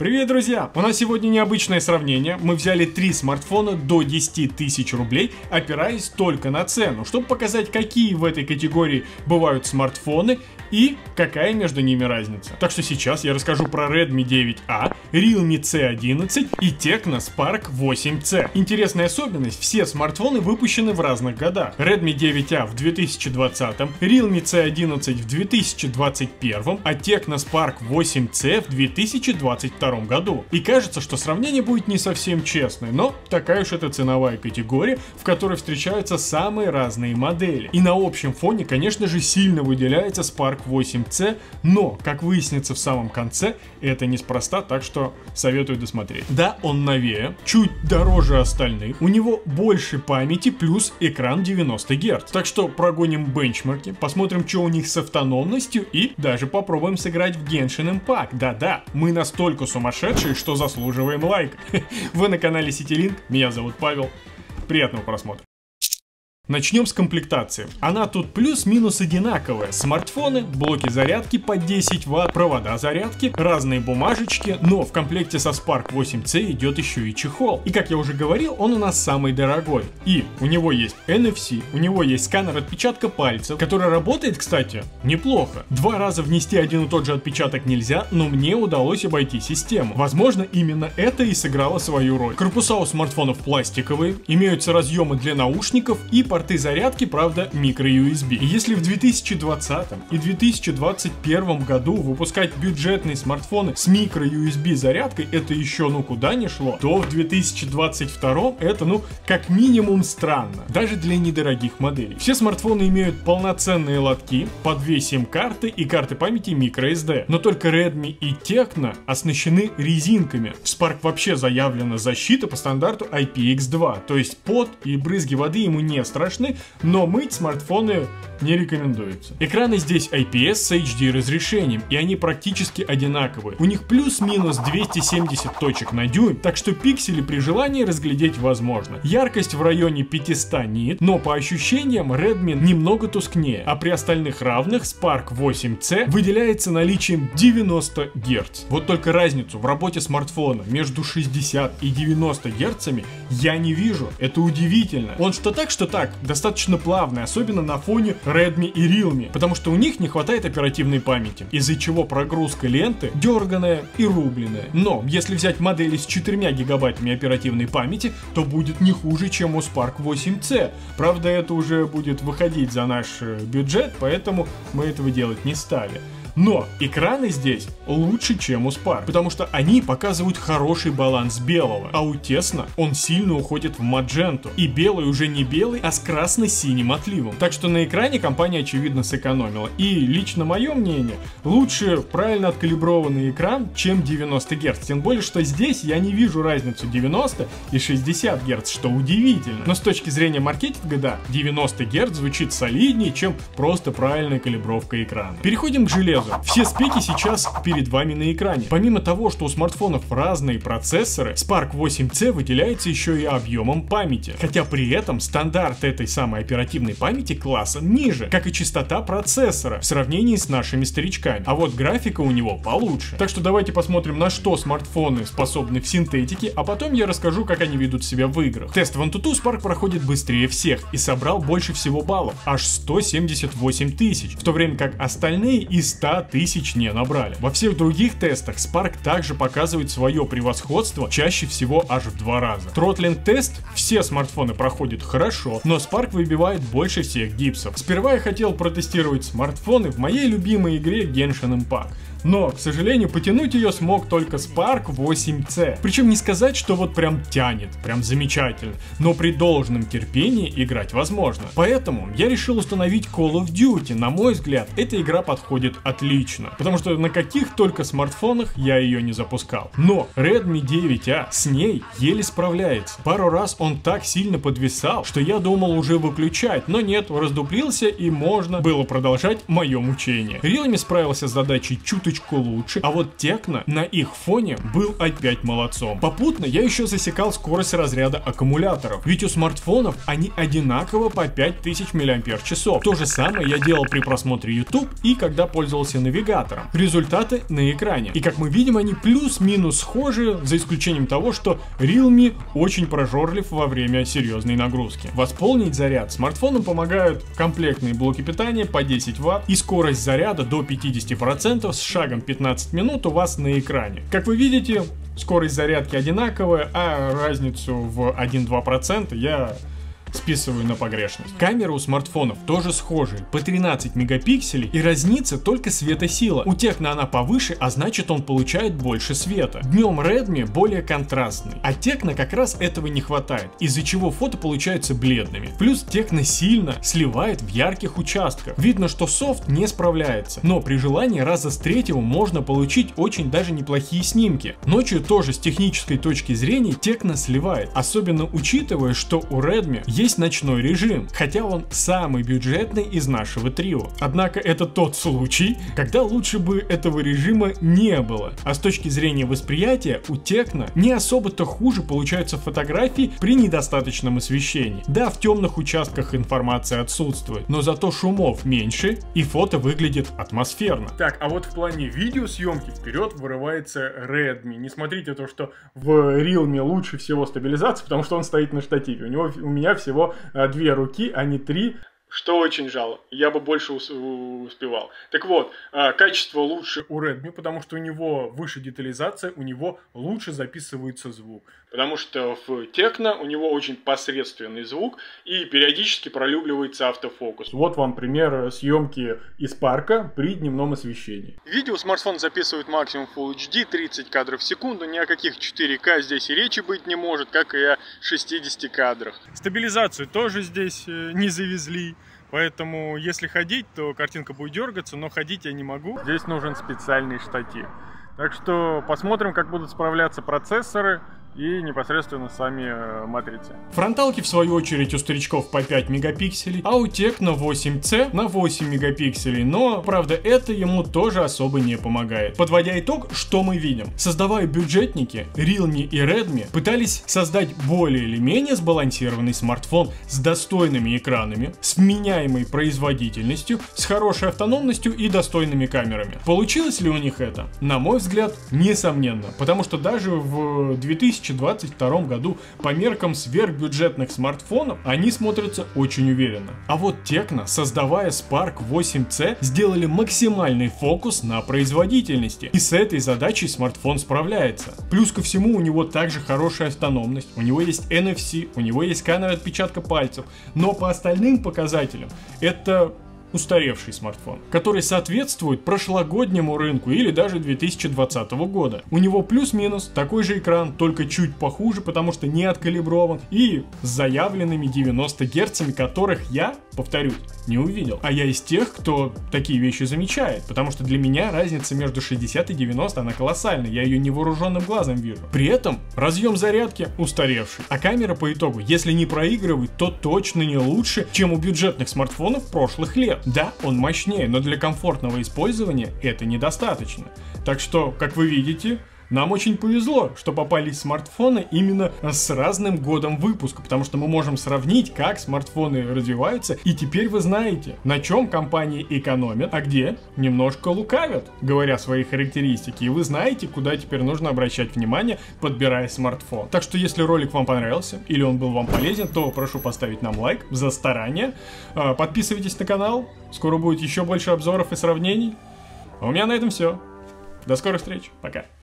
Привет, друзья! У нас сегодня необычное сравнение. Мы взяли 3 смартфона до 10 тысяч рублей, опираясь только на цену, чтобы показать, какие в этой категории бывают смартфоны и какая между ними разница. Так что сейчас я расскажу про Redmi 9A, Realme C11 и Tecno Spark 8C. Интересная особенность: все смартфоны выпущены в разных годах. Redmi 9A в 2020, Realme C11 в 2021, а Tecno Spark 8C в 2022 году. И кажется, что сравнение будет не совсем честное, но такая уж это ценовая категория, в которой встречаются самые разные модели. И на общем фоне, конечно же, сильно выделяется Spark 8C, но, как выяснится в самом конце, это неспроста, так что советую досмотреть. Да, он новее, чуть дороже остальных, у него больше памяти, плюс экран 90 Гц. Так что прогоним бенчмарки, посмотрим, что у них с автономностью и даже попробуем сыграть в Genshin Impact. Да-да, мы настолько сумасшедшие, что заслуживаем лайка. Вы на канале CityLink, меня зовут Павел, приятного просмотра. Начнем с комплектации. Она тут плюс-минус одинаковая. Смартфоны, блоки зарядки по 10 Вт, провода зарядки, разные бумажечки, но в комплекте со Spark 8C идет еще и чехол. И как я уже говорил, он у нас самый дорогой. И у него есть NFC, у него есть сканер отпечатка пальцев, который работает, кстати, неплохо. 2 раза внести один и тот же отпечаток нельзя, но мне удалось обойти систему. Возможно, именно это и сыграло свою роль. Корпуса у смартфонов пластиковые, имеются разъемы для наушников и порты зарядки, правда, micro-USB. И если в 2020 и 2021 году выпускать бюджетные смартфоны с micro-USB зарядкой это еще куда не шло, то в 2022 это как минимум странно, даже для недорогих моделей. Все смартфоны имеют полноценные лотки по 2 сим-карты и карты памяти microSD, но только Redmi и Tecno оснащены резинками. В Spark вообще заявлена защита по стандарту IPX2, то есть пот и брызги воды ему не страшны, но мыть смартфоны не рекомендуется. Экраны здесь IPS с HD разрешением, и они практически одинаковые. У них плюс-минус 270 точек на дюйм, так что пиксели при желании разглядеть возможно. Яркость в районе 500 нит, но по ощущениям Redmi немного тускнее, а при остальных равных Spark 8C выделяется наличием 90 Гц. Вот только разницу в работе смартфона между 60 и 90 Гц я не вижу. Это удивительно. Он что так, достаточно плавный, особенно на фоне Redmi и Realme, потому что у них не хватает оперативной памяти, из-за чего прогрузка ленты дерганая и рубленая. Но если взять модели с 4 гигабайтами оперативной памяти, то будет не хуже, чем у Spark 8C. Правда, это уже будет выходить за наш бюджет, поэтому мы этого делать не стали. Но экраны здесь лучше, чем у Spark, потому что они показывают хороший баланс белого, а у Tecno он сильно уходит в мадженту. И белый уже не белый, а с красно-синим отливом. Так что на экране компания очевидно сэкономила. И лично мое мнение, лучше правильно откалиброванный экран, чем 90 Гц. Тем более, что здесь я не вижу разницу 90 и 60 Гц, что удивительно. Но с точки зрения маркетинга, да, 90 Гц звучит солиднее, чем просто правильная калибровка экрана. Переходим к железу. Все спеки сейчас перед вами на экране. Помимо того, что у смартфонов разные процессоры, Spark 8C выделяется еще и объемом памяти. Хотя при этом стандарт этой самой оперативной памяти классом ниже, как и частота процессора в сравнении с нашими старичками. А вот графика у него получше. Так что давайте посмотрим, на что смартфоны способны в синтетике, а потом я расскажу, как они ведут себя в играх. Тест в Antutu Spark проходит быстрее всех и собрал больше всего баллов, аж 178 тысяч, в то время как остальные и 100 тысяч не набрали. Во всех других тестах Spark также показывает свое превосходство, чаще всего аж в 2 раза. Тротлинг тест все смартфоны проходят хорошо, но Spark выбивает больше всех гипсов. Сперва я хотел протестировать смартфоны в моей любимой игре Genshin Impact. Но, к сожалению, потянуть ее смог только Spark 8C. Причем не сказать, что вот прям тянет, прям замечательно, но при должном терпении играть возможно. Поэтому я решил установить Call of Duty. На мой взгляд, эта игра подходит отлично, потому что на каких только смартфонах я ее не запускал. Но Redmi 9A с ней еле справляется. Пару раз он так сильно подвисал, что я думал уже выключать, но нет, раздуплился и можно было продолжать мое мучение. Realme справился с задачей чуточку чуточку лучше, а вот Tecno на их фоне был опять молодцом. Попутно я еще засекал скорость разряда аккумуляторов, ведь у смартфонов они одинаково по 5000 мАч. То же самое я делал при просмотре YouTube и когда пользовался навигатором. Результаты на экране. И как мы видим, они плюс-минус схожи, за исключением того, что Realme очень прожорлив во время серьезной нагрузки. Восполнить заряд смартфоном помогают комплектные блоки питания по 10 Вт и скорость заряда до 50% с шагом 15 минут у вас на экране. Как вы видите, скорость зарядки одинаковая, а разницу в 1-2% я списываю на погрешность. Камеры у смартфонов тоже схожие, по 13 мегапикселей, и разница только светосила. У Tecno она повыше, а значит он получает больше света. Днем Redmi более контрастный, а Tecno как раз этого не хватает, из-за чего фото получаются бледными. Плюс Tecno сильно сливает в ярких участках. Видно, что софт не справляется, но при желании раза с третьего можно получить очень даже неплохие снимки. Ночью тоже с технической точки зрения Tecno сливает, особенно учитывая, что у Redmi есть ночной режим, хотя он самый бюджетный из нашего трио. Однако это тот случай, когда лучше бы этого режима не было. А с точки зрения восприятия у Tecno не особо-то хуже получаются фотографии при недостаточном освещении. Да, в темных участках информация отсутствует, но зато шумов меньше и фото выглядит атмосферно. Так, а вот в плане видеосъемки вперед вырывается Redmi. Не смотрите то, что в Realme лучше всего стабилизация, потому что он стоит на штативе. У меня всего 2 руки, а не 3, что очень жалко, я бы больше успевал. Так вот, качество лучше у Redmi, потому что у него выше детализация, у него лучше записывается звук. Потому что в Tecno у него очень посредственный звук и периодически пролюбливается автофокус. Вот вам пример съемки из парка при дневном освещении. Видео смартфон записывает максимум Full HD, 30 кадров в секунду, ни о каких 4К здесь и речи быть не может, как и о 60 кадрах. Стабилизацию тоже здесь не завезли. Поэтому, если ходить, то картинка будет дергаться, но ходить я не могу. Здесь нужен специальный штатив. Так что посмотрим, как будут справляться процессоры и непосредственно сами матрицы. Фронталки в свою очередь у старичков по 5 мегапикселей, а у Tecno 8C на 8 мегапикселей, но правда это ему тоже особо не помогает. Подводя итог, что мы видим? Создавая бюджетники, Realme и Redmi пытались создать более или менее сбалансированный смартфон с достойными экранами, с вменяемой производительностью, с хорошей автономностью и достойными камерами. Получилось ли у них это? На мой взгляд, несомненно, потому что даже в 2022 году по меркам сверхбюджетных смартфонов они смотрятся очень уверенно. А вот Tecno, создавая Spark 8C, сделали максимальный фокус на производительности, и с этой задачей смартфон справляется. Плюс ко всему у него также хорошая автономность, у него есть NFC, у него есть камера отпечатка пальцев, но по остальным показателям это устаревший смартфон, который соответствует прошлогоднему рынку или даже 2020 года. У него плюс-минус такой же экран, только чуть похуже, потому что не откалиброван и с заявленными 90 Гц, которых я, повторюсь, не увидел. А я из тех, кто такие вещи замечает, потому что для меня разница между 60 и 90 она колоссальная, я ее невооруженным глазом вижу. При этом разъем зарядки устаревший, а камера по итогу, если не проигрывает, то точно не лучше, чем у бюджетных смартфонов прошлых лет. Да, он мощнее, но для комфортного использования это недостаточно. Так что, как вы видите, нам очень повезло, что попались смартфоны именно с разным годом выпуска, потому что мы можем сравнить, как смартфоны развиваются, и теперь вы знаете, на чем компании экономят, а где немножко лукавят, говоря свои характеристики, и вы знаете, куда теперь нужно обращать внимание, подбирая смартфон. Так что, если ролик вам понравился, или он был вам полезен, то прошу поставить нам лайк за старание, подписывайтесь на канал, скоро будет еще больше обзоров и сравнений. А у меня на этом все. До скорых встреч, пока.